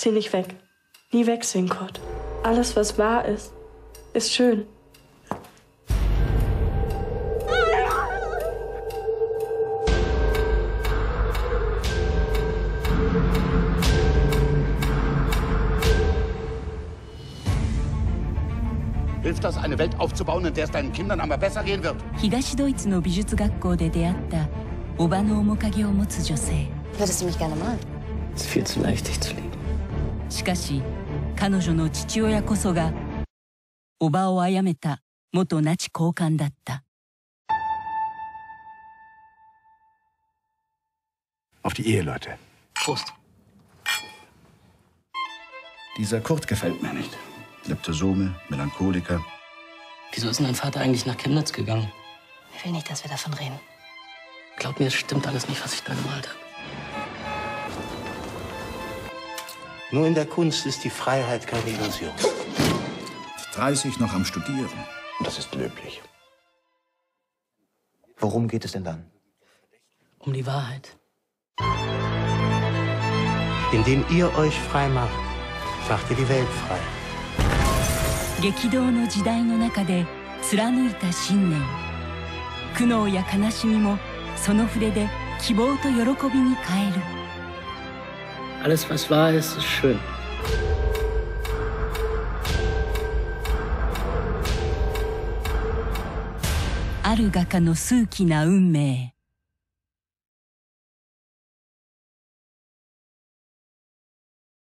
zieh nicht weg. Nie wegziehen, Kurt. Alles, was wahr ist schön. Hilft das, eine Welt aufzubauen, in der es deinen Kindern einmal besser gehen wird? 東ドイツの美術学校で出会った叔母の面影を持つ女性。 Würdest du mich gerne malen? Es ist viel zu leicht, dich zu lieben. しかし彼女の父親こそが叔母を殺めた元ナチ高官だった。 Auf die Ehe, Leute. Prost. Dieser Kurt gefällt mir nicht. Leptosome, Melancholiker. Wieso ist denn dein Vater eigentlich nach Chemnitz gegangen? Ich will nicht, dass wir davon reden. Glaub mir, es stimmt alles nicht, was ich da gemalt habe. Nur in der Kunst ist die Freiheit keine Illusion. 30 noch am Studieren. Das ist löblich. Worum geht es denn dann? Um die Wahrheit. Indem ihr euch frei macht, macht ihr die Welt frei. 激動の時代の中で貫いた信念。苦悩や悲しみもその筆で希望と喜びに変える。 Alles, was wahr ist, ist schön. ある画家の数奇な運命。